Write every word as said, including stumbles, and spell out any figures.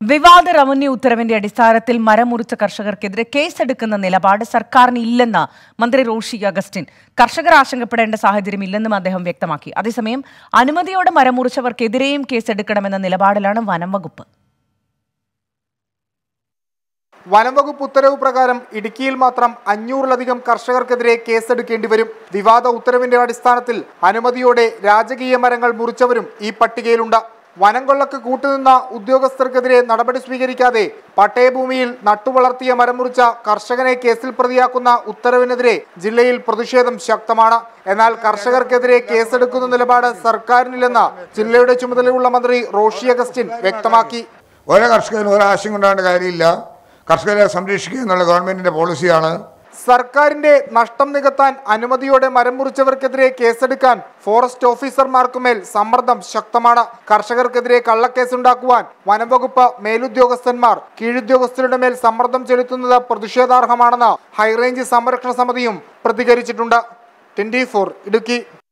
വിവാദ റവന്യൂ ഉത്തരവിന്റെ അടിസ്ഥാനത്തിൽ മരം മുറിച്ച കർഷകർക്കെതിരെ കേസെടുക്കുന്ന നിലപാട് സർക്കാരിന് ഇല്ലെന്ന് മന്ത്രി റോഷി അഗസ്റ്റിൻ. കർഷകർ ആശങ്കപ്പെടേണ്ട സാഹചര്യം ഇല്ലെന്നും അദ്ദേഹം വ്യക്തമാക്കി. അതേസമയം അനുമതിയോടെ മരം മുറിച്ചവർക്കെതിരെയും കേസെടുക്കണമെന്ന നിലപാടിലാണ് വനം വകുപ്പ്. വനംവകുപ്പ് ഉത്തരവ് പ്രകാരം ഇടുക്കിയിൽ മാത്രം അഞ്ഞൂറിലധികം കർഷകർക്കെതിരെ കേസെടുക്കേണ്ടി വരും. വിവാദ ഉത്തരവിന്റെ അടിസ്ഥാനത്തിൽ അനുമതിയോടെ രാജകീയ മരങ്ങൾ മുറിച്ചവരും ഈ പട്ടികയിലുണ്ട്. വനം കൊള്ളക്ക് കൂട്ടുനിന്ന ഉദ്യോഗസ്ഥർക്കെതിരെ നടപടി സ്വീകരിക്കാതെ പട്ടയഭൂമിയിൽ നട്ടുവളർത്തിയ മരം മുറിച്ച കർഷകനെ കേസിൽ പ്രതിയാക്കുന്ന ഉത്തരവിനെതിരെ ജില്ലയിൽ പ്രതിഷേധം ശക്തമാണ്. എന്നാൽ കർഷകർക്കെതിരെ കേസെടുക്കുന്ന നിലപാട് സർക്കാരിനില്ലെന്ന് ജില്ലയുടെ ചുമതലയുള്ള മന്ത്രി റോഷി അഗസ്റ്റിൻ വ്യക്തമാക്കി. ഓരോ കർഷകനും ഒരാശങ്ക ഉണ്ടാകേണ്ട കാര്യമില്ല. കർഷകരെ സംരക്ഷിക്കുക എന്നുള്ള ഗവൺമെന്റിന്റെ പോളിസിയാണ്. സർക്കാരിന്റെ നഷ്ടം നികത്താൻ അനുമതിയോടെ മരം മുറിച്ചവർക്കെതിരെ കേസെടുക്കാൻ ഫോറസ്റ്റ് ഓഫീസർമാർക്കുമേൽ സമ്മർദ്ദം ശക്തമാണ്. കർഷകർക്കെതിരെ കള്ളക്കേസുണ്ടാക്കുവാൻ വനംവകുപ്പ് മേലുദ്യോഗസ്ഥന്മാർ കീഴുദ്യോഗസ്ഥരുടെ മേൽ സമ്മർദ്ദം ചെലുത്തുന്നത് പ്രതിഷേധാർഹമാണെന്ന് ഹൈറേഞ്ച് സംരക്ഷണ സമിതിയും പ്രതികരിച്ചിട്ടുണ്ട്. Twenty four Idukki.